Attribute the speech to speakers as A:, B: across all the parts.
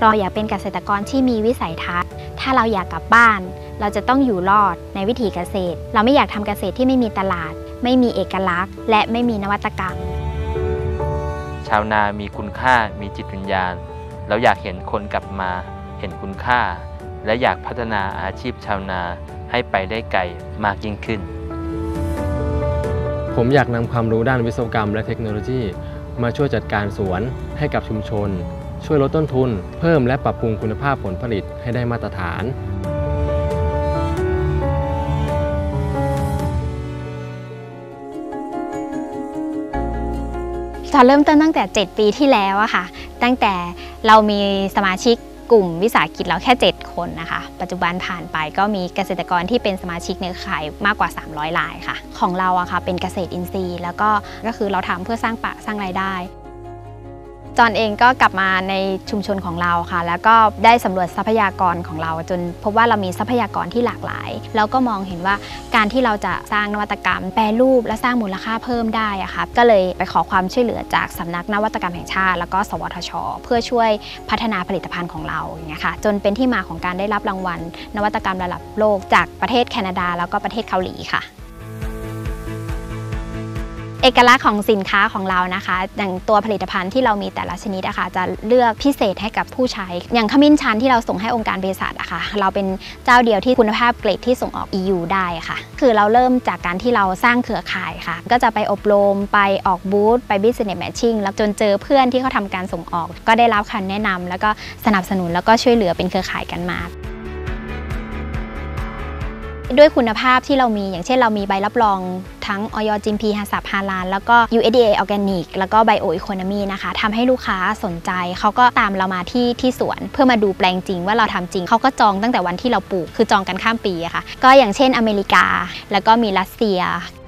A: เราอยากเป็นเกษตรกรที่มีวิสัยทัศน์ถ้าเราอยากกลับบ้านเราจะต้องอยู่รอดในวิถีเกษตรเราไม่อยากทำเกษตรที่ไม่มีตลาดไม่มีเอกลักษณ์และไม่มีนวัตกรรม
B: ชาวนามีคุณค่ามีจิตวิญญาณเราอยากเห็นคนกลับมาเห็นคุณค่าและอยากพัฒนาอาชีพชาวนาให้ไปได้ไกลมากยิ่งขึ้น
C: ผมอยากนำความรู้ด้านวิศวกรรมและเทคโนโลยีมาช่วยจัดการสวนให้กับชุมชนช่วยลดต้นทุนเพิ่มและปรับปรุงคุณภาพผลผลิตให้ได้มาตรฐาน
A: เริ่มต้นตั้งแต่7 ปีที่แล้วอะค่ะตั้งแต่เรามีสมาชิกกลุ่มวิสาหกิจเราแค่7 คนนะคะปัจจุบันผ่านไปก็มีเกษตรกรที่เป็นสมาชิกในเครือข่ายมากกว่า300 รายค่ะของเราอะค่ะเป็นเกษตรอินทรีย์แล้วก็คือเราทำเพื่อสร้างสร้างรายได้จอนเองก็กลับมาในชุมชนของเราค่ะแล้วก็ได้สำรวจทรัพยากรของเราจนพบว่าเรามีทรัพยากรที่หลากหลายแล้วก็มองเห็นว่าการที่เราจะสร้างนวัตกรรมแปรรูปและสร้างมูลค่าเพิ่มได้อะค่ะก็เลยไปขอความช่วยเหลือจากสำนักนวัตกรรมแห่งชาติแล้วก็สวทช.เพื่อช่วยพัฒนาผลิตภัณฑ์ของเราอย่างเงี้ยค่ะจนเป็นที่มาของการได้รับรางวัลนวัตกรรมระดับโลกจากประเทศแคนาดาแล้วก็ประเทศเกาหลีค่ะเอกลักษณ์ของสินค้าของเรานะคะอย่างตัวผลิตภัณฑ์ที่เรามีแต่ละชนิดอะค่ะจะเลือกพิเศษให้กับผู้ใช้อย่างขมิ้นชันที่เราส่งให้องค์การเภสัชอะค่ะเราเป็นเจ้าเดียวที่คุณภาพเกรดที่ส่งออก EU ได้ค่ะคือเราเริ่มจากการที่เราสร้างเครือข่ายค่ะก็จะไปอบรมไปออกบูธไป Business Matching แล้วจนเจอเพื่อนที่เขาทำการส่งออกก็ได้รับคำแนะนำแล้วก็สนับสนุนแล้วก็ช่วยเหลือเป็นเครือข่ายกันมาด้วยคุณภาพที่เรามีอย่างเช่นเรามีใบรับรองทั้งอย GMP ฮาลาลแล้วก็ USDA ออร์แกนิกแล้วก็ Bio Economy นะคะทำให้ลูกค้าสนใจเขาก็ตามเรามาที่สวนเพื่อมาดูแปลงจริงว่าเราทำจริงเขาก็จองตั้งแต่วันที่เราปลูกคือจองกันข้ามปีอะค่ะก็อย่างเช่นอเมริกาแล้วก็มีรัสเซีย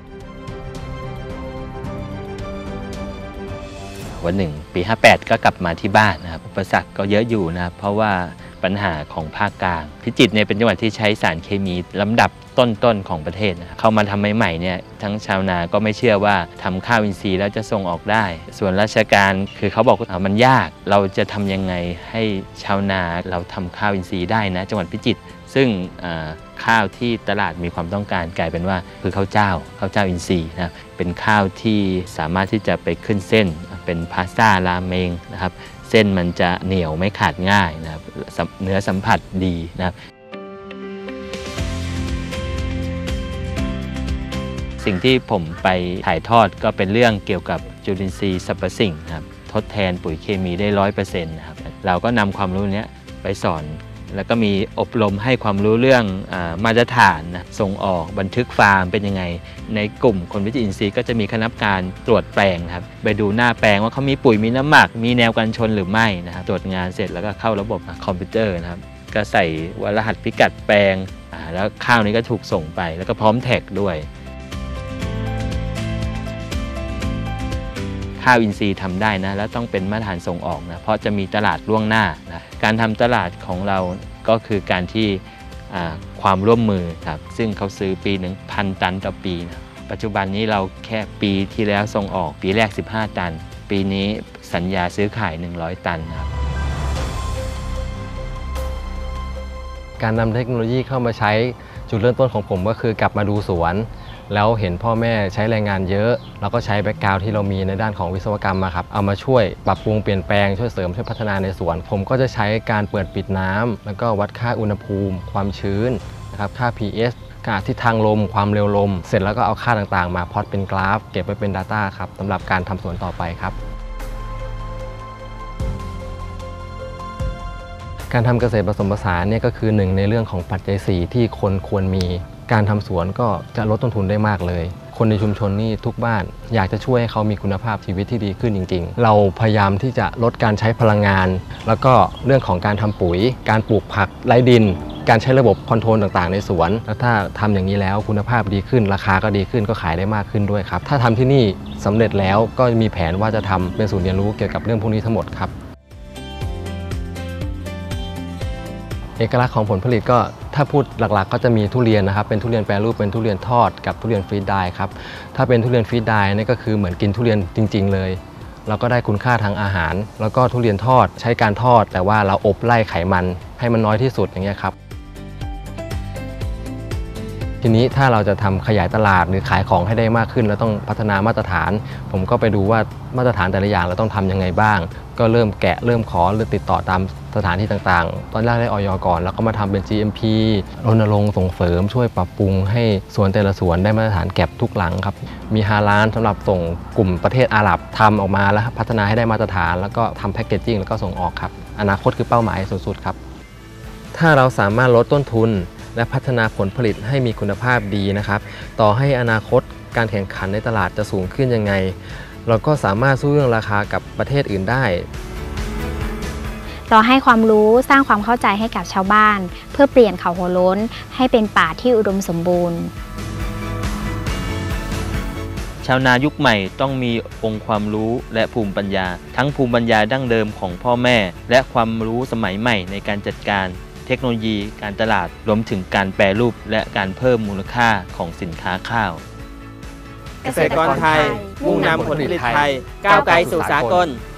B: วันหนึ่งปี58ก็กลับมาที่บ้านนะครับอุปสรรคก็เยอะอยู่นะครับเพราะว่าปัญหาของภาคกลางพิจิตรเนี่ยเป็นจังหวัดที่ใช้สารเคมีลำดับต้นๆของประเทศนะเข้ามาทำใหม่ๆเนี่ยทั้งชาวนาก็ไม่เชื่อว่าทำข้าวอินทรีย์แล้วจะส่งออกได้ส่วนราชการคือเขาบอกว่ามันยากเราจะทำยังไงให้ชาวนาเราทำข้าวอินทรีย์ได้นะจังหวัดพิจิตรซึ่งข้าวที่ตลาดมีความต้องการกลายเป็นว่าคือข้าวเจ้าอินทรีย์นะเป็นข้าวที่สามารถที่จะไปขึ้นเส้นเป็นพาสต้าราเมงนะครับเส้นมันจะเหนียวไม่ขาดง่ายนะครับเนื้อสัมผัสดีนะครับสิ่งที่ผมไปถ่ายทอดก็เป็นเรื่องเกี่ยวกับจุลินทรีย์สรรพสิ่งนะครับทดแทนปุ๋ยเคมีได้ 100% นะครับเราก็นำความรู้นี้ไปสอนแล้วก็มีอบรมให้ความรู้เรื่องมาตรฐานนะส่งออกบันทึกฟาร์มเป็นยังไงในกลุ่มคนวิจิตรอินทรีย์ก็จะมีคณะกรรมการตรวจแปลงครับไปดูหน้าแปลงว่าเขามีปุ๋ยมีน้ำหมักมีแนวกันชนหรือไม่นะครับตรวจงานเสร็จแล้วก็เข้าระบบคอมพิวเตอร์นะครับก็ใส่รหัสพิกัดแปลงแล้วข้าวนี้ก็ถูกส่งไปแล้วก็พร้อมแท็กด้วยข้าวอินทรีย์ทำได้นะแล้วต้องเป็นมาตรฐานส่งออกนะเพราะจะมีตลาดล่วงหน้านะการทำตลาดของเราก็คือการที่ความร่วมมือครับซึ่งเขาซื้อปีหนึ่ง1,000 ตันต่อปีนะปัจจุบันนี้เราแค่ปีที่แล้วส่งออกปีแรก15 ตันปีนี้สัญญาซื้อขาย100 ตันครับ
C: การนำเทคโนโลยีเข้ามาใช้จุดเริ่มต้นของผมก็คือกลับมาดูสวนแล้วเห็นพ่อแม่ใช้แรงงานเยอะเราก็ใช้แบ็กกราวด์ที่เรามีในด้านของวิศวกรรมมาครับเอามาช่วยปรับปรุงเปลี่ยนแปลงช่วยเสริมช่วยพัฒนาในสวนผมก็จะใช้การเปิดปิดน้ำแล้วก็วัดค่าอุณหภูมิความชื้นนะครับค่า pH ค่าทิศทางลมความเร็วลมเสร็จแล้วก็เอาค่าต่างๆมาพล็อตเป็นกราฟเก็บไว้เป็น Data ครับสำหรับการทำสวนต่อไปครับการทำเกษตรผสมผสานเนี่ยก็คือหนึ่งในเรื่องของปัจจัย4ที่คนควรมีการทำสวนก็จะลดต้นทุนได้มากเลยคนในชุมชนนี่ทุกบ้านอยากจะช่วยให้เขามีคุณภาพชีวิตที่ดีขึ้นจริงๆเราพยายามที่จะลดการใช้พลังงานแล้วก็เรื่องของการทำปุ๋ยการปลูกผักไร้ดินการใช้ระบบคอนโทรลต่างๆในสวนแล้วถ้าทำอย่างนี้แล้วคุณภาพดีขึ้นราคาก็ดีขึ้นก็ขายได้มากขึ้นด้วยครับถ้าทำที่นี่สำเร็จแล้วก็มีแผนว่าจะทำเป็นศูนย์เรียนรู้เกี่ยวกับเรื่องพวกนี้ทั้งหมดครับเอกลักษณ์ของผลผลิตก็ถ้าพูดหลักๆก็จะมีทุเรียนนะครับเป็นทุเรียนแปรรูปเป็นทุเรียนทอดกับทุเรียนฟรีดไดร์ครับถ้าเป็นทุเรียนฟรีดไดร์นี่ก็คือเหมือนกินทุเรียนจริงๆเลยเราก็ได้คุณค่าทางอาหาร แล้วก็ทุเรียนทอดใช้การทอดแต่ว่าเราอบไล่ไขมันให้มันน้อยที่สุดอย่างเงี้ยครับทีนี้ถ้าเราจะทำขยายตลาดหรือขายของให้ได้มากขึ้นเราต้องพัฒนามาตรฐานผมก็ไปดูว่ามาตรฐานแต่ละอย่างเราต้องทำยังไงบ้างก็เริ่มแกะเริ่มขอหรือติดต่อตามสถานที่ต่างๆตอนแรกได้อย.ก่อนแล้วก็มาทำเป็น GMP รณรงค์ส่งเสริมช่วยปรับปรุงให้สวนแต่ละสวนได้มาตรฐานแก็บทุกหลังครับมีฮาลาลสำหรับส่งกลุ่มประเทศอาหรับทำออกมาแล้วพัฒนาให้ได้มาตรฐานแล้วก็ทำแพคเกจจิ้งแล้วก็ส่งออกครับอนาคตคือเป้าหมายสูงสุดครับถ้าเราสามารถลดต้นทุนและพัฒนาผลผลิตให้มีคุณภาพดีนะครับต่อให้อนาคตการแข่งขันในตลาดจะสูงขึ้นยังไงเราก็สามารถสู้เรื่องราคากับประเทศอื่นได้
A: เราให้ความรู้สร้างความเข้าใจให้กับชาวบ้านเพื่อเปลี่ยนเขาหัวโล้นให้เป็นป่าที่อุดมสมบูรณ์
B: ชาวนายุคใหม่ต้องมีองค์ความรู้และภูมิปัญญาทั้งภูมิปัญญาดั้งเดิมของพ่อแม่และความรู้สมัยใหม่ในการจัดการเทคโนโลยีการตลาดรวมถึงการแปรรูปและการเพิ่มมูลค่าของสินค้าข้าว
D: เกษตรกรไทยมุ่งนำผลผลิตไทยก้าวไกลสู่สากล